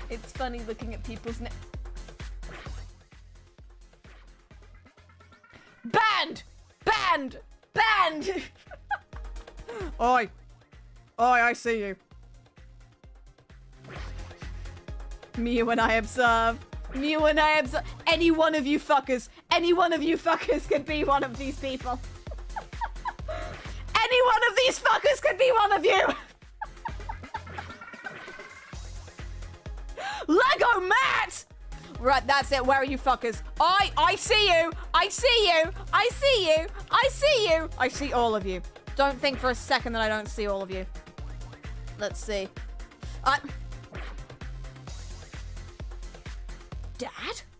It's funny looking at people's Banned! Banned! Banned! Oi! Oi, I see you. Mew and I observe. Mew and I observe. Any one of you fuckers could be one of these people. Any one of these fuckers could be one of you! Lego Matt! Right, that's it. Where are you fuckers? I see you! I see you! I see you! I see you! I see all of you. Don't think for a second that I don't see all of you. Let's see. Dad?